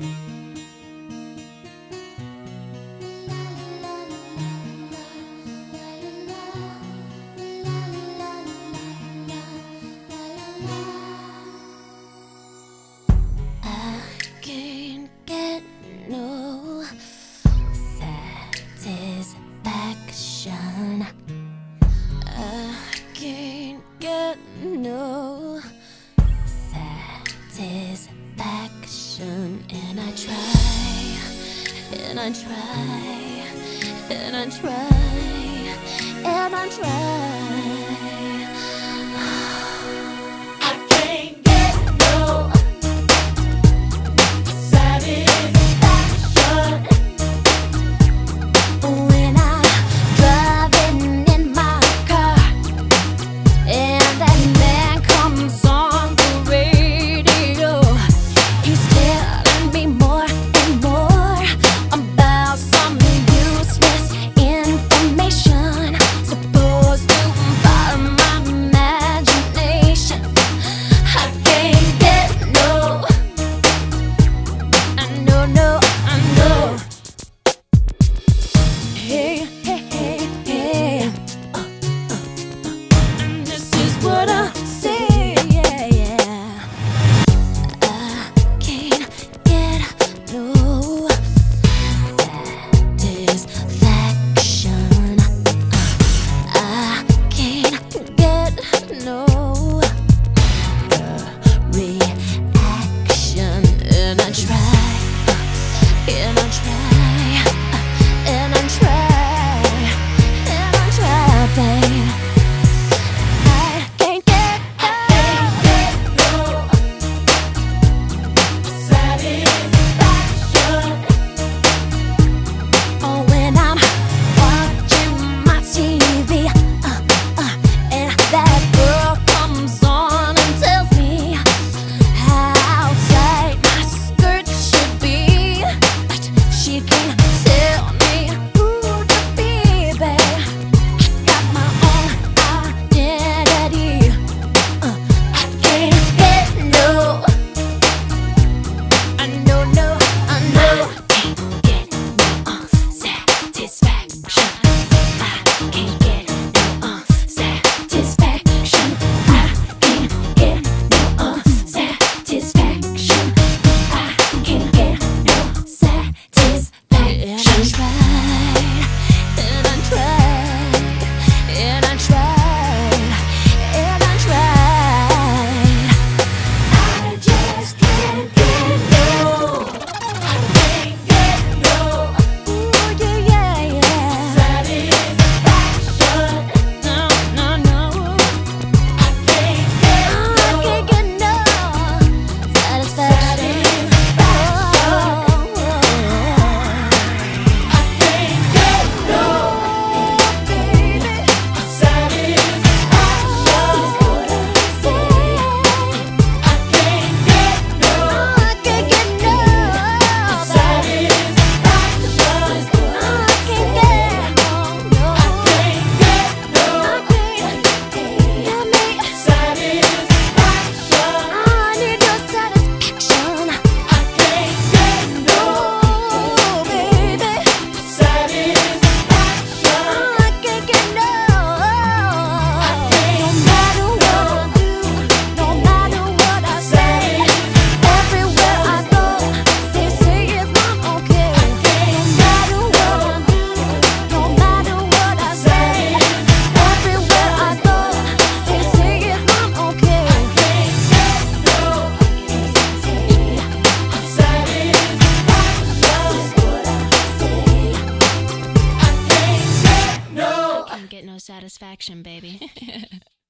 No satisfaction, and I try, and I try, and I try, and I try. I can't get no satisfaction when I'm driving in my car and that man comes on the radio. He's telling me more and more about some useless information supposed to fire my imagination. I can't get no, I know, no, I know. Hey, hey, hey, hey. This is what I say, yeah, yeah. I can't get no satisfaction. I can't get no reaction, and I try, and I try, and I try, and I try, babe. I can't get no satisfaction. Oh, when I'm watching my TV, and that girl comes on and tells me how tight my skirt should be, but she can't tell me who to be, babe. Got my own identity. I can't get no, I know, no, I know. Can't get no satisfaction. I can't get no satisfaction. I can't get no satisfaction. I can't get no satisfaction. And I tried, and I tried, and I tried. I just can't get no. I can't get no. Ooh, yeah, yeah, yeah. Satisfaction. No, no, no. I can't get no satisfaction. Oh, I can't get no, baby, satisfaction. I can't get no, I can't get no satisfaction. I can't get no, I can't get no, satisfaction. I need your satisfaction. I can't get no, baby, satisfaction. I can't get no. No matter what I do, no matter what I say, everywhere I go, they say it's not okay. No matter what I do, no matter what I say, everywhere I go, they say it's not okay. I can't get no satisfaction. I can't get no satisfaction, baby.